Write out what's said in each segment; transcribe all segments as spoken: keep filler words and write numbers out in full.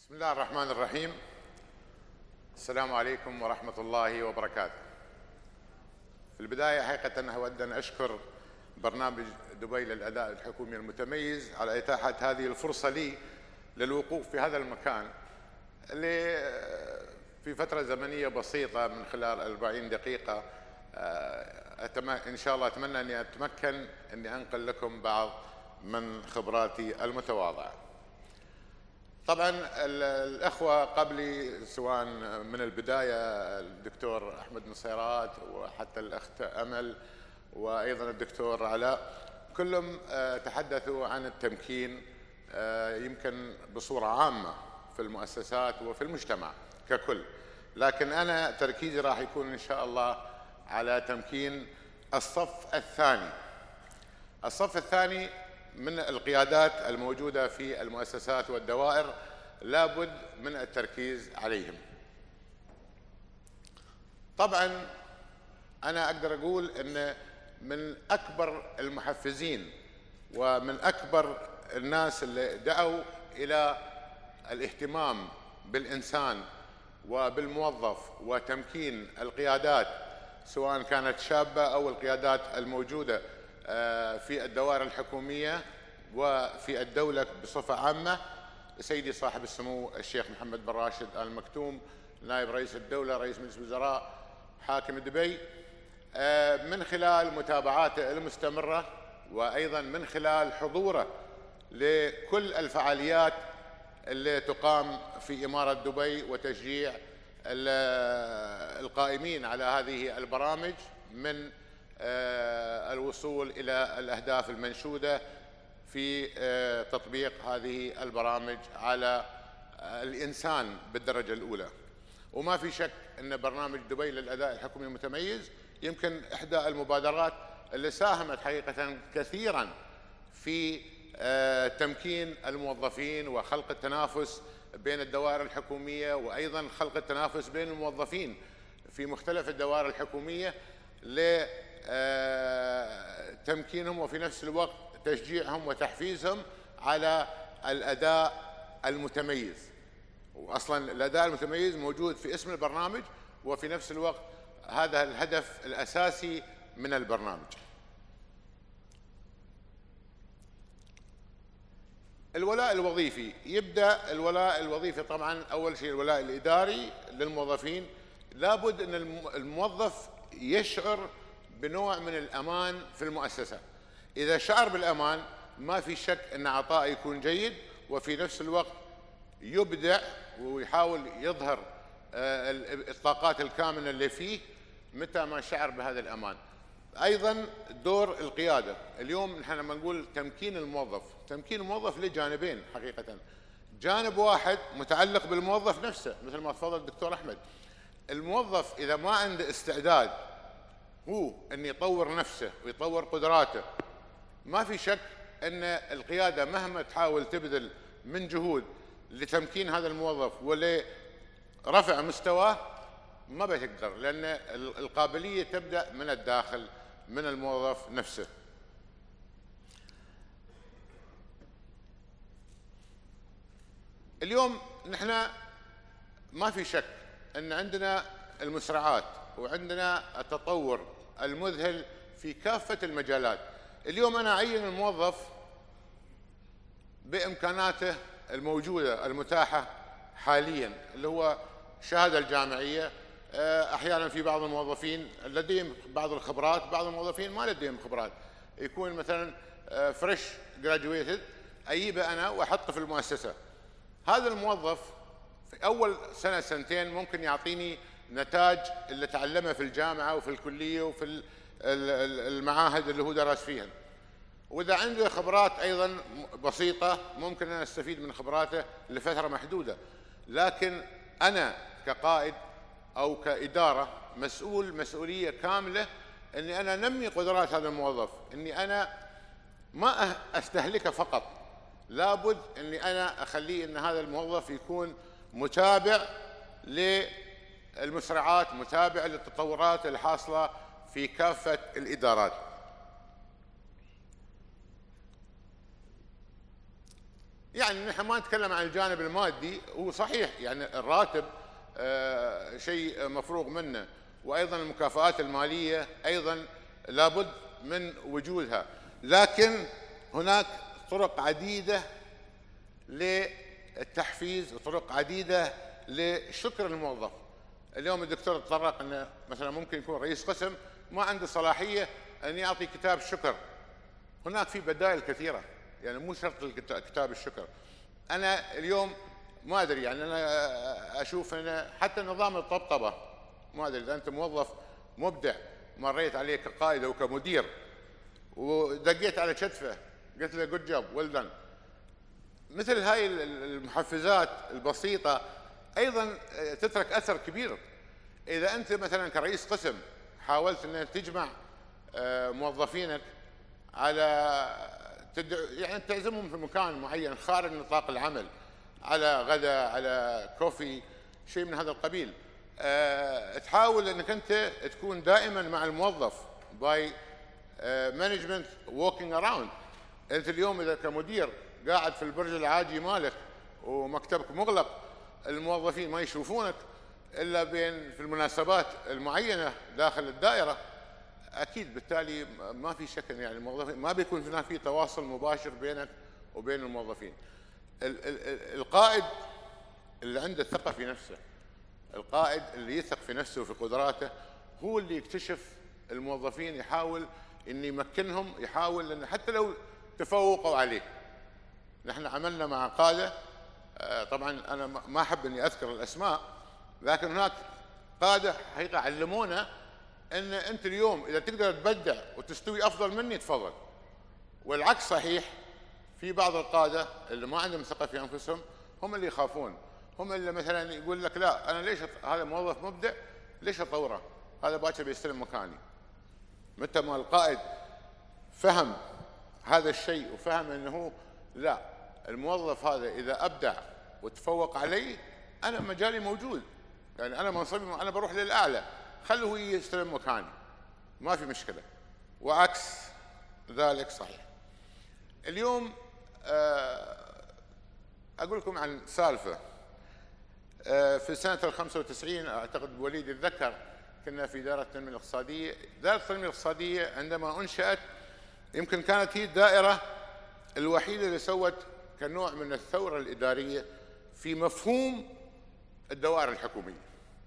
بسم الله الرحمن الرحيم. السلام عليكم ورحمة الله وبركاته. في البداية حقيقة أود أن أشكر برنامج دبي للأداء الحكومي المتميز على إتاحة هذه الفرصة لي للوقوف في هذا المكان اللي في فترة زمنية بسيطة من خلال أربعين دقيقة إن شاء الله أتمنى أني أتمكن أني أنقل لكم بعض من خبراتي المتواضعة. طبعا الأخوة قبلي سواء من البداية الدكتور أحمد نصيرات وحتى الأخت أمل وأيضا الدكتور علاء كلهم تحدثوا عن التمكين يمكن بصورة عامة في المؤسسات وفي المجتمع ككل، لكن أنا تركيزي راح يكون إن شاء الله على تمكين الصف الثاني. الصف الثاني من القيادات الموجودة في المؤسسات والدوائر لابد من التركيز عليهم. طبعا أنا أقدر أقول أن من أكبر المحفزين ومن أكبر الناس اللي دعوا إلى الاهتمام بالإنسان وبالموظف وتمكين القيادات سواء كانت شابة أو القيادات الموجودة في الدوائر الحكومية وفي الدولة بصفة عامة سيدي صاحب السمو الشيخ محمد بن راشد آل مكتوم نائب رئيس الدولة رئيس مجلس الوزراء حاكم دبي، من خلال متابعاته المستمرة وأيضا من خلال حضوره لكل الفعاليات اللي تقام في إمارة دبي وتشجيع القائمين على هذه البرامج من الوصول إلى الأهداف المنشودة في تطبيق هذه البرامج على الإنسان بالدرجة الأولى. وما في شك أن برنامج دبي للأداء الحكومي المتميز يمكن إحدى المبادرات اللي ساهمت حقيقة كثيرا في تمكين الموظفين وخلق التنافس بين الدوائر الحكومية وأيضا خلق التنافس بين الموظفين في مختلف الدوائر الحكومية لتمكينهم وفي نفس الوقت تشجيعهم وتحفيزهم على الأداء المتميز. وأصلا الأداء المتميز موجود في اسم البرنامج وفي نفس الوقت هذا الهدف الأساسي من البرنامج. الولاء الوظيفي، يبدأ الولاء الوظيفي طبعا أول شيء الولاء الإداري للموظفين. لابد أن الموظف يشعر بنوع من الأمان في المؤسسة. إذا شعر بالأمان ما في شك أن عطاءه يكون جيد وفي نفس الوقت يبدع ويحاول يظهر الطاقات الكامنة اللي فيه متى ما شعر بهذا الأمان. أيضا دور القيادة. اليوم نحن لما نقول تمكين الموظف، تمكين الموظف له جانبين حقيقة. جانب واحد متعلق بالموظف نفسه مثل ما تفضل الدكتور أحمد. الموظف إذا ما عنده استعداد هو أن يطور نفسه ويطور قدراته ما في شك أن القيادة مهما تحاول تبذل من جهود لتمكين هذا الموظف ولرفع مستواه ما بتقدر، لأن القابلية تبدأ من الداخل من الموظف نفسه. اليوم نحن ما في شك أن عندنا المسرعات وعندنا التطور المذهل في كافة المجالات. اليوم أنا أعين الموظف بإمكاناته الموجودة المتاحة حاليا اللي هو الشهادة الجامعية. أحيانا في بعض الموظفين لديهم بعض الخبرات، بعض الموظفين ما لديهم خبرات، يكون مثلا فريش جراجويتد أجيبه أنا وأحطه في المؤسسة. هذا الموظف في أول سنة سنتين ممكن يعطيني نتاج اللي تعلمه في الجامعة وفي الكلية وفي المعاهد اللي هو درس فيها، وإذا عنده خبرات أيضا بسيطة ممكن أنا أستفيد من خبراته لفترة محدودة. لكن أنا كقائد أو كإدارة مسؤول مسؤولية كاملة أني أنا نمي قدرات هذا الموظف، أني أنا ما أستهلكه فقط، لابد أني أنا أخليه أن هذا الموظف يكون متابع للمسرعات، متابع للتطورات الحاصلة في كافة الإدارات. يعني نحن ما نتكلم عن الجانب المادي، هو صحيح يعني الراتب آه شيء مفروغ منه، وايضا المكافآت الماليه ايضا لابد من وجودها، لكن هناك طرق عديده للتحفيز وطرق عديده لشكر الموظف. اليوم الدكتور تطرق انه مثلا ممكن يكون رئيس قسم ما عنده صلاحيه ان يعطي كتاب شكر. هناك في بدائل كثيره، يعني مو شرط كتاب الشكر. انا اليوم ما ادري، يعني انا اشوف ان حتى نظام الطبطبه، ما ادري اذا انت موظف مبدع مريت عليه كقائد او كمدير ودقيت على كتفه قلت له جود جوب ويل دن، مثل هاي المحفزات البسيطه ايضا تترك اثر كبير. اذا انت مثلا كرئيس قسم حاولت ان تجمع موظفينك على تدع... يعني تعزمهم في مكان معين خارج نطاق العمل، على غداء، على كوفي، شيء من هذا القبيل، أه... تحاول انك انت تكون دائما مع الموظف باي مانجمنت ووكينج اراوند. انت اليوم اذا كمدير قاعد في البرج العاجي مالك ومكتبك مغلق، الموظفين ما يشوفونك الا بين في المناسبات المعينه داخل الدائره، اكيد بالتالي ما في شك يعني الموظفين ما بيكون هناك في تواصل مباشر بينك وبين الموظفين. القائد اللي عنده ثقه في نفسه، القائد اللي يثق في نفسه وفي قدراته، هو اللي يكتشف الموظفين، يحاول ان يمكنهم، يحاول ان حتى لو تفوقوا عليه. نحن عملنا مع قاده، طبعا انا ما احب اني اذكر الاسماء، لكن هناك قاده حقيقه علمونا ان انت اليوم اذا تقدر تبدع وتستوي افضل مني تفضل. والعكس صحيح، في بعض القاده اللي ما عندهم ثقه في انفسهم هم اللي يخافون، هم اللي مثلا يقول لك لا انا ليش هذا موظف مبدع ليش اطوره؟ هذا باكر بيستلم مكاني. متى ما القائد فهم هذا الشيء وفهم انه لا، الموظف هذا اذا ابدع وتفوق علي انا مجالي موجود، يعني انا منصبي انا بروح للاعلى، خليه هو يستلم مكاني ما في مشكله. وعكس ذلك صحيح. اليوم اقول لكم عن سالفه. في سنه الخمسة وتسعين اعتقد وليد يتذكر، كنا في دائره التنميه الاقتصاديه. دائره التنميه الاقتصاديه عندما انشات يمكن كانت هي الدائره الوحيده اللي سوت كنوع من الثوره الاداريه في مفهوم الدوائر الحكوميه.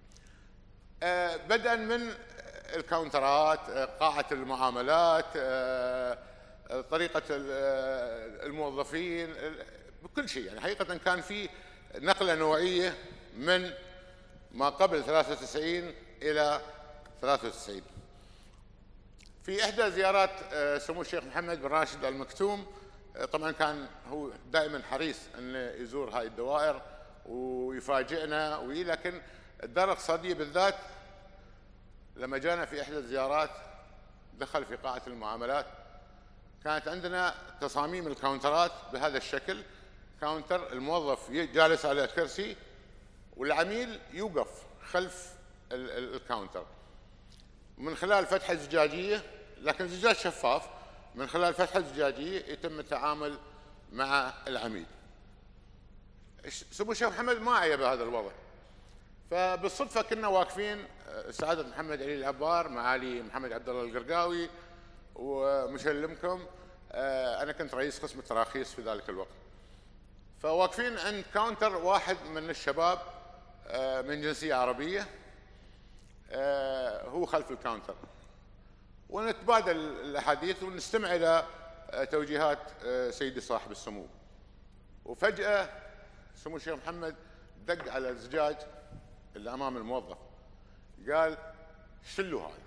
بدءا من الكاونترات، قاعه المعاملات، طريقه الموظفين، بكل شيء. يعني حقيقه كان في نقله نوعيه من ما قبل ثلاثة وتسعين الى ثلاثة وتسعين. في احدى زيارات سمو الشيخ محمد بن راشد ال مكتوم، طبعا كان هو دائما حريص ان يزور هاي الدوائر ويفاجئنا وي، لكن الدار الاقتصاديه بالذات لما جانا في احدى الزيارات دخل في قاعه المعاملات، كانت عندنا تصاميم الكاونترات بهذا الشكل، كاونتر الموظف جالس على كرسي والعميل يوقف خلف الكاونتر، من خلال فتحه زجاجيه، لكن زجاج شفاف، من خلال فتحه زجاجيه يتم التعامل مع العميل. سمو الشيخ محمد ما عيب هذا الوضع، فبالصدفه كنا واقفين سعاده محمد علي العبار، معالي محمد عبد الله القرقاوي، ومسلمكم انا كنت رئيس قسم التراخيص في ذلك الوقت، فواقفين عند كاونتر واحد من الشباب من جنسيه عربيه، هو خلف الكاونتر، ونتبادل الاحاديث ونستمع الى توجيهات سيدي صاحب السمو. وفجاه سمو الشيخ محمد دق على الزجاج اللي امام الموظف، قال شلوا هذا.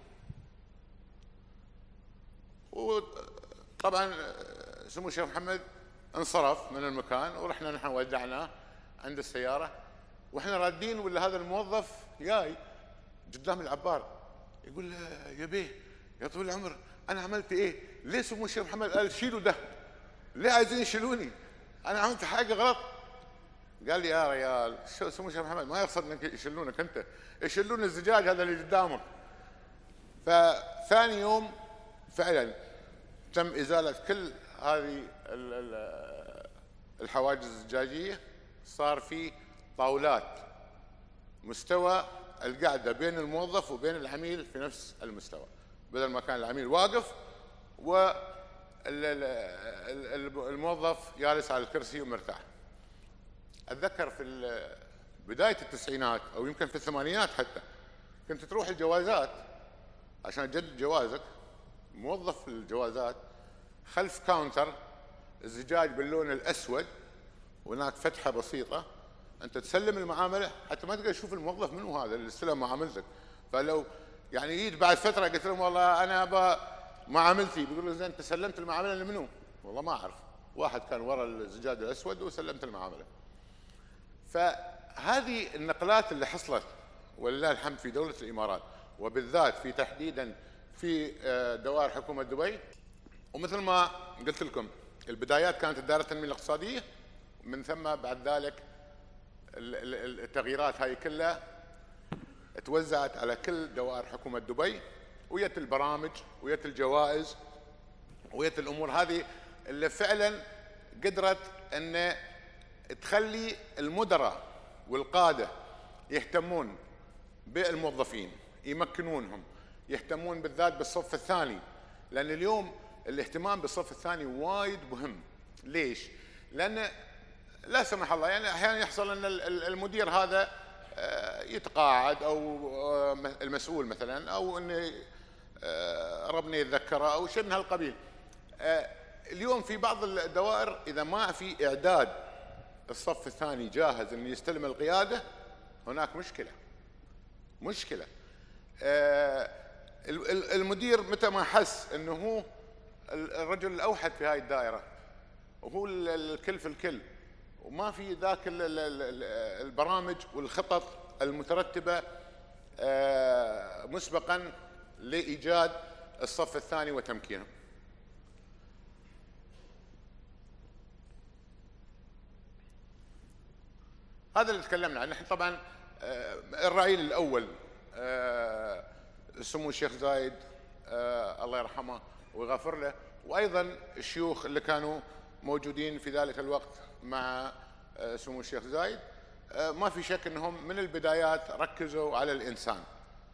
وطبعا سمو الشيخ محمد انصرف من المكان ورحنا نحن ودعناه عند السياره، واحنا رادين ولا هذا الموظف جاي قدام العبار يقول له يا بيه يا طويل العمر انا عملت ايه؟ ليه سمو الشيخ محمد قال شيلوا ده؟ ليه عايزين يشيلوني؟ انا عملت حاجه غلط؟ قال لي يا ريال سمو الشيخ محمد ما يقصد انك يشيلونك انت، يشيلون الزجاج هذا اللي قدامك. فثاني يوم فعلا تم ازاله كل هذه الحواجز الزجاجيه صار في طاولات مستوى القعده بين الموظف وبين العميل في نفس المستوى، بدل ما كان العميل واقف والموظف جالس على الكرسي ومرتاح. اتذكر في بدايه التسعينات او يمكن في الثمانينات حتى كنت تروح الجوازات عشان تجدد جوازك، موظف الجوازات خلف كاونتر الزجاج باللون الاسود وهناك فتحه بسيطه، انت تسلم المعامله حتى ما تقدر تشوف الموظف منو هذا اللي استلم معاملتك. فلو يعني جيت بعد فتره قلت لهم والله انا ابى معاملتي، بيقولوا زين انت سلمت المعامله لمنو؟ والله ما اعرف، واحد كان ورا الزجاج الاسود وسلمت المعامله. فهذه النقلات اللي حصلت ولله الحمد في دوله الامارات، وبالذات في تحديدا في دوائر حكومه دبي. ومثل ما قلت لكم البدايات كانت الدائره التنميه الاقتصاديه، من ثم بعد ذلك التغييرات هاي كلها توزعت على كل دوائر حكومه دبي، ويت البرامج ويت الجوائز ويت الامور هذه اللي فعلا قدرت ان تخلي المدراء والقاده يهتمون بالموظفين، يمكنونهم، يهتمون بالذات بالصف الثاني، لان اليوم الاهتمام بالصف الثاني وايد مهم. ليش؟ لان لا سمح الله يعني احيانا يحصل ان المدير هذا يتقاعد او المسؤول مثلا، او انه ربنا يتذكره او شيء من هالقبيل. اليوم في بعض الدوائر اذا ما في اعداد الصف الثاني جاهز انه يستلم القياده، هناك مشكله. مشكله. المدير متى ما حس انه هو الرجل الاوحد في هاي الدائره وهو الكل في الكل، وما في ذاك البرامج والخطط المترتبه مسبقا لايجاد الصف الثاني وتمكينه. هذا اللي تكلمنا عنه. نحن طبعا الرعيل الاول سمو الشيخ زايد الله يرحمه ويغفر له، وايضا الشيوخ اللي كانوا موجودين في ذلك الوقت مع سمو الشيخ زايد، ما في شك انهم من البدايات ركزوا على الانسان.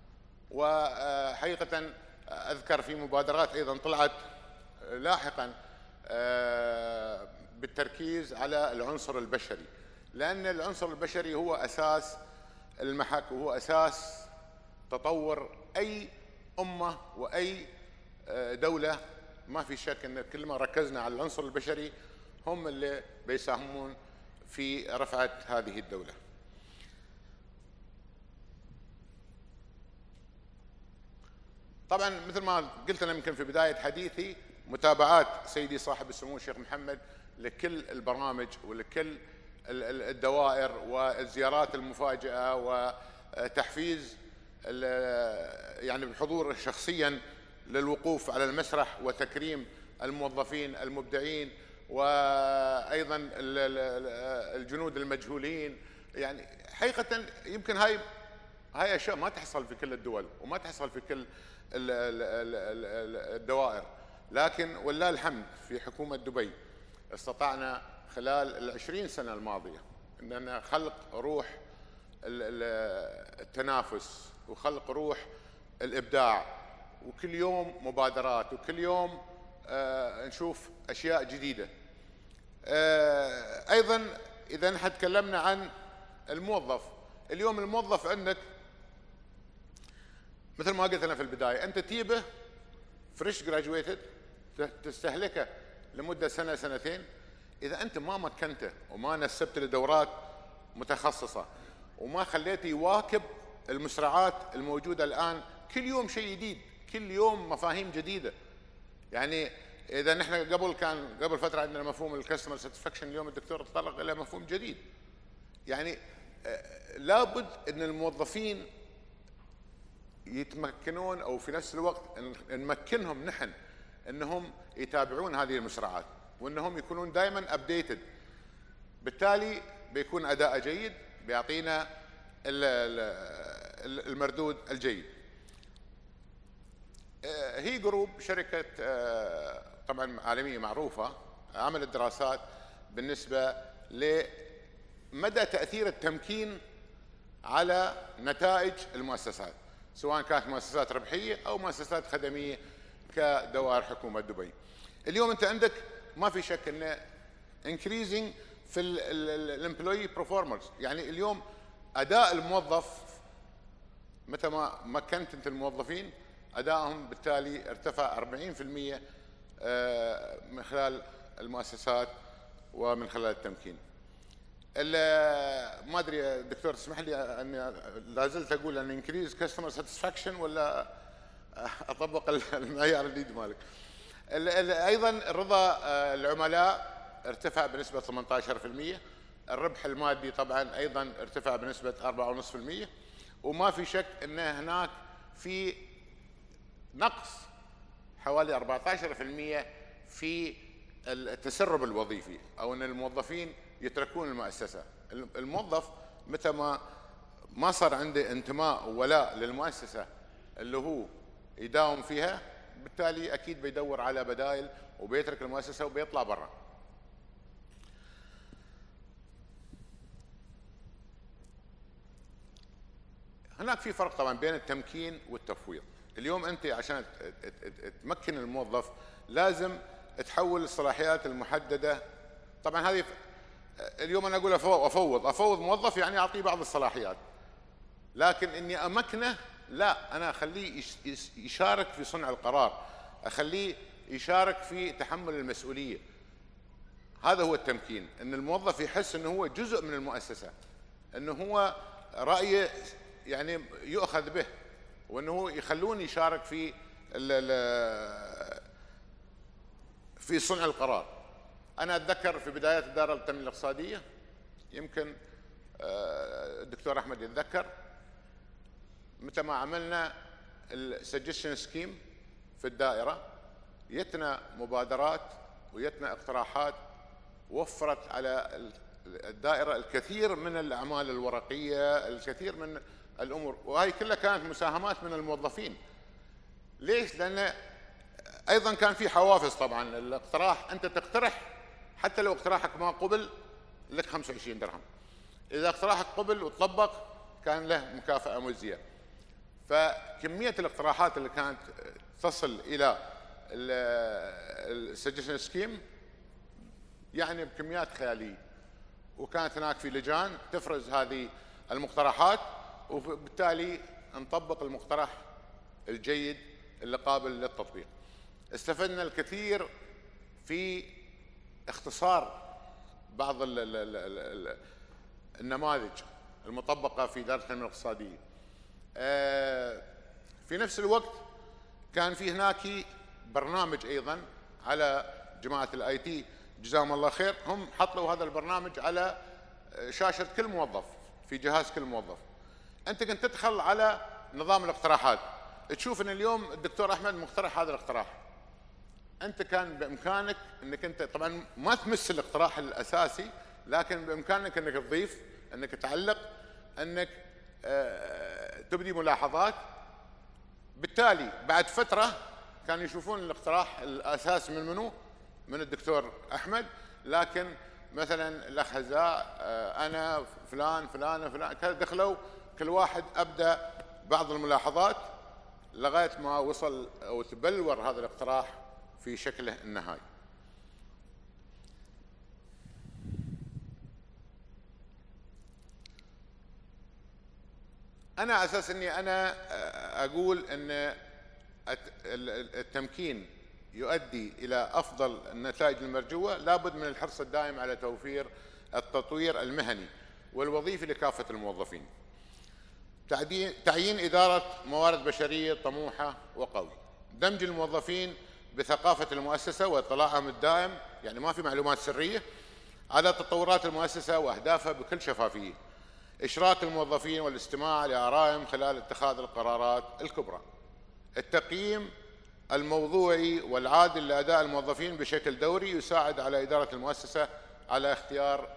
وحقيقه اذكر في مبادرات ايضا طلعت لاحقا بالتركيز على العنصر البشري، لان العنصر البشري هو اساس المحك وهو اساس تطور اي امه واي دوله. ما في شك ان كل ما ركزنا على العنصر البشري هم اللي بيساهمون في رفعه هذه الدوله. طبعا مثل ما قلت انا يمكن في بدايه حديثي، متابعات سيدي صاحب السمو الشيخ محمد لكل البرامج ولكل الدوائر والزيارات المفاجئه وتحفيز يعني بالحضور شخصيا للوقوف على المسرح وتكريم الموظفين المبدعين وايضا الجنود المجهولين. يعني حقيقه يمكن هاي هاي اشياء ما تحصل في كل الدول وما تحصل في كل الدوائر، لكن ولله الحمد في حكومه دبي استطعنا خلال العشرين سنه الماضيه اننا خلق روح التنافس وخلق روح الابداع، وكل يوم مبادرات وكل يوم آه نشوف اشياء جديده. آه ايضا اذا نحن تكلمنا عن الموظف، اليوم الموظف عندك مثل ما قلت انا في البدايه، انت تجيبه فريش جراجويتد تستهلكه لمده سنه سنتين، اذا انت ما مكنته وما نسبت له دورات متخصصه وما خليته يواكب المسرعات الموجوده الان، كل يوم شيء جديد، كل يوم مفاهيم جديده. يعني اذا نحن قبل كان قبل فتره عندنا مفهوم الكاستمر ساتسفاكشن، اليوم الدكتور تطرق الى مفهوم جديد. يعني لابد ان الموظفين يتمكنون او في نفس الوقت نمكنهم نحن انهم يتابعون هذه المسرعات وانهم يكونون دائما ابديتد، بالتالي بيكون اداء جيد بيعطينا المردود الجيد. هي جروب شركه طبعا عالميه معروفه عملت دراسات بالنسبة لمدى تأثير التمكين على نتائج المؤسسات، سواء كانت مؤسسات ربحية أو مؤسسات خدمية كدوائر حكومة دبي. اليوم أنت عندك ما في شك أن increasing في الامبلوي performance، يعني اليوم أداء الموظف متى ما مكنت أنت الموظفين أدائهم بالتالي ارتفع أربعين بالمئة من خلال المؤسسات ومن خلال التمكين. ما ادري دكتور تسمح لي اني لا زلت اقول ان انكريز كاستمر ساتسفاكشن ولا اطبق المعيار الجديد مالك. ايضا رضا العملاء ارتفع بنسبه ثمانية عشر بالمئة، الربح المادي طبعا ايضا ارتفع بنسبه أربعة فاصلة خمسة بالمئة، وما في شك ان هناك في نقص حوالي أربعة عشر بالمئة في التسرب الوظيفي، او ان الموظفين يتركون المؤسسه. الموظف متى ما ما صار عنده انتماء وولاء للمؤسسه اللي هو يداوم فيها، بالتالي اكيد بيدور على بدائل وبيترك المؤسسه وبيطلع برا. هناك في فرق طبعا بين التمكين والتفويض. اليوم انت عشان تمكن الموظف لازم تحول الصلاحيات المحدده. طبعا هذه اليوم انا اقول افوض افوض موظف يعني اعطيه بعض الصلاحيات، لكن اني امكنه لا، انا اخليه يشارك في صنع القرار، اخليه يشارك في تحمل المسؤوليه. هذا هو التمكين، ان الموظف يحس انه هو جزء من المؤسسه، انه هو رايه يعني يؤخذ به، وانه يخلون يشارك في في صنع القرار. أنا أتذكر في بدايات الدائرة التنمية الاقتصادية، يمكن الدكتور أحمد يتذكر متى ما عملنا السجشن سكيم في الدائرة، يتنا مبادرات ويتنا اقتراحات وفرت على الدائرة الكثير من الأعمال الورقية، الكثير من الأمور، وهي كلها كانت مساهمات من الموظفين. ليش؟ لأن أيضا كان في حوافز. طبعا الاقتراح أنت تقترح حتى لو اقتراحك ما قبل لك خمسة وعشرين درهم، إذا اقتراحك قبل وطبق كان له مكافأة مجزية. فكمية الاقتراحات اللي كانت تصل إلى السجشن سكيم يعني بكميات خيالية، وكانت هناك في لجان تفرز هذه المقترحات، وبالتالي نطبق المقترح الجيد اللي قابل للتطبيق. استفدنا الكثير في اختصار بعض ال ال ال النماذج المطبقة في إدارة التنمية الاقتصادية. في نفس الوقت كان في هناك برنامج أيضا على جماعة الاي تي جزاهم الله خير، هم حطوا هذا البرنامج على شاشة كل موظف في جهاز كل موظف. أنت كنت تدخل على نظام الاقتراحات تشوف أن اليوم الدكتور أحمد مقترح هذا الاقتراح، أنت كان بإمكانك أنك أنت طبعا ما تمس الاقتراح الأساسي، لكن بإمكانك أنك تضيف، أنك تعلق، أنك تبدي ملاحظات. بالتالي بعد فترة كانوا يشوفون الاقتراح الأساسي من منو؟ من الدكتور أحمد، لكن مثلا الأخ هزاع، أنا فلان فلان فلان كذا دخلوا كل واحد أبدأ بعض الملاحظات لغاية ما وصل أو تبلور هذا الاقتراح في شكله النهائي. أنا على أساس أني أنا أقول أن التمكين يؤدي إلى أفضل النتائج المرجوة، لابد من الحرص الدائم على توفير التطوير المهني والوظيفي لكافة الموظفين. تعيين إدارة موارد بشرية طموحة وقوي، دمج الموظفين بثقافة المؤسسة واطلاعهم الدائم، يعني ما في معلومات سرية، على تطورات المؤسسة وأهدافها بكل شفافية، إشراك الموظفين والاستماع لآرائهم خلال اتخاذ القرارات الكبرى، التقييم الموضوعي والعادل لأداء الموظفين بشكل دوري يساعد على إدارة المؤسسة على اختيار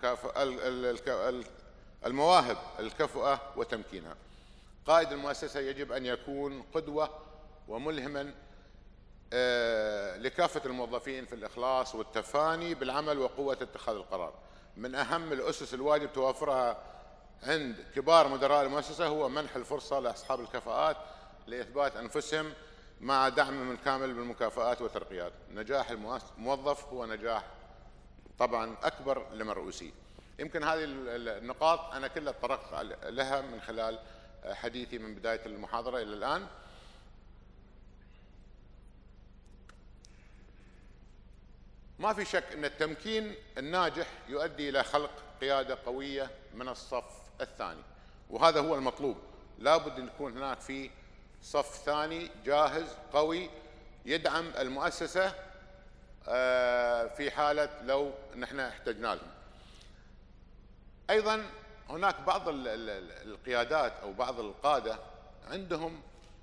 المواهب الكفؤة وتمكينها. قائد المؤسسة يجب أن يكون قدوة وملهما لكافة الموظفين في الإخلاص والتفاني بالعمل وقوة اتخاذ القرار. من أهم الأسس الواجب توافرها عند كبار مدراء المؤسسة هو منح الفرصة لأصحاب الكفاءات لإثبات أنفسهم مع دعم من كامل بالمكافآت والترقيات. نجاح الموظف هو نجاح طبعا أكبر لمرؤوسيه. يمكن هذه النقاط أنا كلها تطرقت لها من خلال حديثي من بداية المحاضرة إلى الآن. ما في شك أن التمكين الناجح يؤدي إلى خلق قيادة قوية من الصف الثاني، وهذا هو المطلوب. لابد أن يكون هناك في صف ثاني جاهز قوي يدعم المؤسسة في حالة لو نحن احتجنا لهم. أيضا هناك بعض القيادات أو بعض القادة عندهم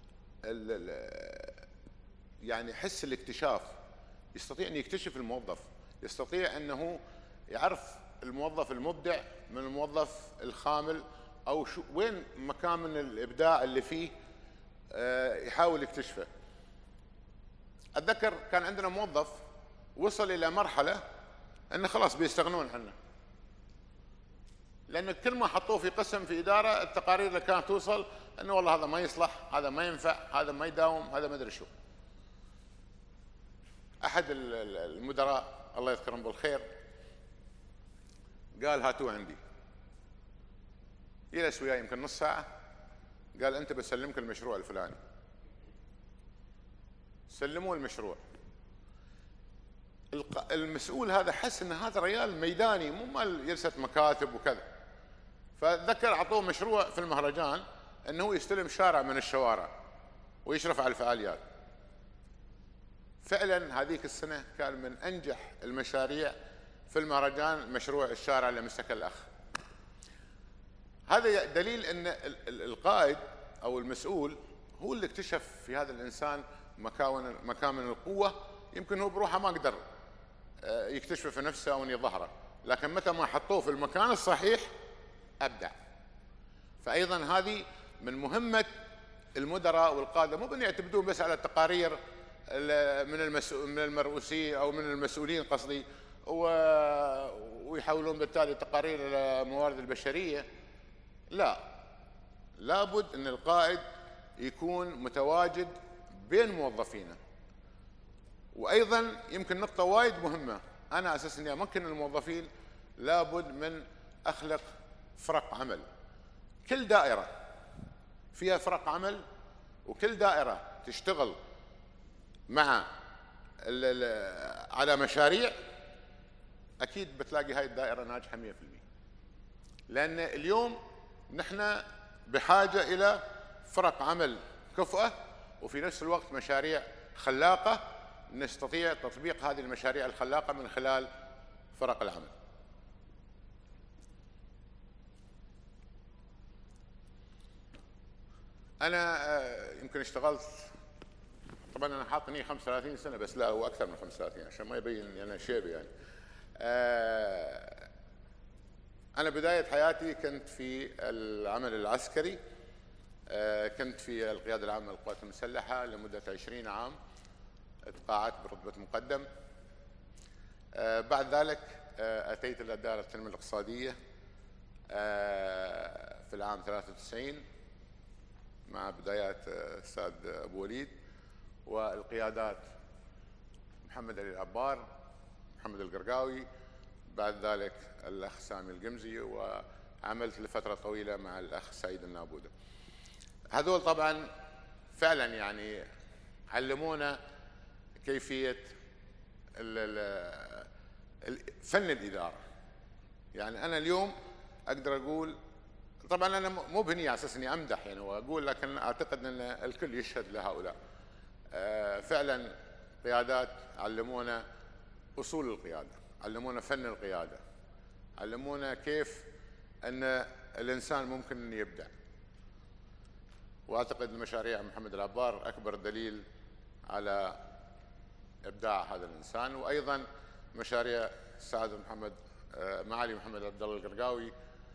يعني حس الاكتشاف، يستطيع أن يكتشف الموظف، يستطيع أنه يعرف الموظف المبدع من الموظف الخامل أو شو وين مكامن الإبداع اللي فيه، يحاول يكتشفه. أتذكر كان عندنا موظف وصل إلى مرحلة أنه خلاص بيستغنون عنه، لأن كل ما حطوه في قسم في إدارة التقارير اللي كانت توصل أنه والله هذا ما يصلح، هذا ما ينفع، هذا ما يداوم، هذا ما أدري شو. أحد المدراء الله يذكرهم بالخير قال هاتوه عندي، جلس وياي يمكن نص ساعة، قال أنت بسلمك المشروع الفلاني. سلموه المشروع. المسؤول هذا حس ان هذا ريال ميداني مو مال جلسة مكاتب وكذا، فذكر اعطوه مشروع في المهرجان انه يستلم شارع من الشوارع ويشرف على الفعاليات. فعلا هذيك السنة كان من انجح المشاريع في المهرجان مشروع الشارع اللي مسكه الاخ. هذا دليل ان القائد او المسؤول هو اللي اكتشف في هذا الانسان مكامن مكامن القوة، يمكن هو بروحه ما قدر يكتشفه في نفسه او يظهره، لكن متى ما حطوه في المكان الصحيح ابدع. فايضا هذه من مهمة المدراء والقادة، مو بان يعتمدون بس على التقارير من المسؤول من المرؤوسين او من المسؤولين قصدي، ويحولون بالتالي تقارير الى الموارد البشرية. لا، لابد ان القائد يكون متواجد بين موظفينه. وايضا يمكن نقطة وايد مهمة، انا اساس اني امكن الموظفين لابد من اخلق فرق عمل. كل دائرة فيها فرق عمل، وكل دائرة تشتغل مع على مشاريع، اكيد بتلاقي هاي الدائرة ناجحة مئة بالمئة. لان اليوم نحن بحاجة الى فرق عمل كفؤة، وفي نفس الوقت مشاريع خلاقة نستطيع تطبيق هذه المشاريع الخلاقة من خلال فرق العمل. أنا يمكن اشتغلت، طبعا أنا حاطني خمسة وثلاثين سنة، بس لا هو أكثر من خمسة وثلاثين عشان ما يبين إني أنا شيبي يعني. أنا بداية حياتي كنت في العمل العسكري، كنت في القيادة العامة للقوات المسلحة لمدة عشرين عام، تقاعدت برتبة مقدم. بعد ذلك أتيت إلى إدارة التنمية الاقتصادية في العام ثلاثة وتسعين مع بدايات الأستاذ أبو وليد، والقيادات محمد علي العبار، محمد القرقاوي، بعد ذلك الأخ سامي القمزي، وعملت لفترة طويلة مع الأخ سعيد النابودة. هذول طبعا فعلا يعني علمونا كيفية فن الإدارة. يعني أنا اليوم أقدر أقول، طبعا أنا مو بهني على أساس إني أمدح يعني وأقول، لكن أعتقد أن الكل يشهد لهؤلاء. فعلا قيادات علمونا أصول القيادة، علمونا فن القيادة، علمونا كيف أن الإنسان ممكن أن يبدع. وأعتقد مشاريع محمد العبار أكبر دليل على إبداع هذا الإنسان، وأيضا مشاريع السعادة محمد معالي محمد عبد الله القرقاوي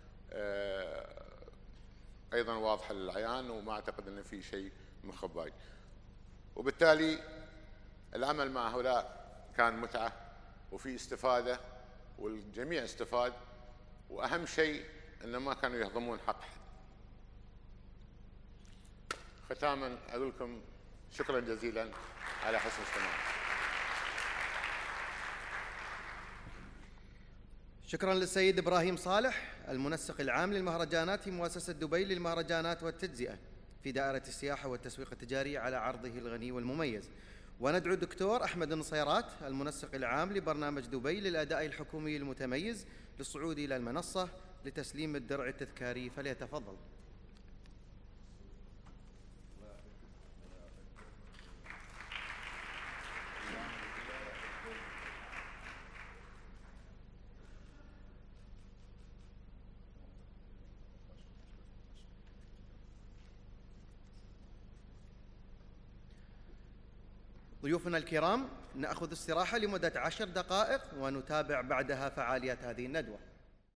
أيضا واضحة للعيان، وما أعتقد أن في شيء مخباي. وبالتالي العمل مع هؤلاء كان متعة وفي استفادة والجميع استفاد، وأهم شيء أن ما كانوا يهضمون حق أحد. ختاما أقول لكم شكرا جزيلا على حسن استماعكم. شكرا للسيد إبراهيم صالح المنسق العام للمهرجانات في مؤسسة دبي للمهرجانات والتجزئة في دائرة السياحة والتسويق التجاري على عرضه الغني والمميز. وندعو الدكتور أحمد النصيرات المنسق العام لبرنامج دبي للأداء الحكومي المتميز للصعود إلى المنصة لتسليم الدرع التذكاري، فليتفضل. ضيوفنا الكرام، نأخذ استراحة لمدة عشر دقائق ونتابع بعدها فعاليات هذه الندوة.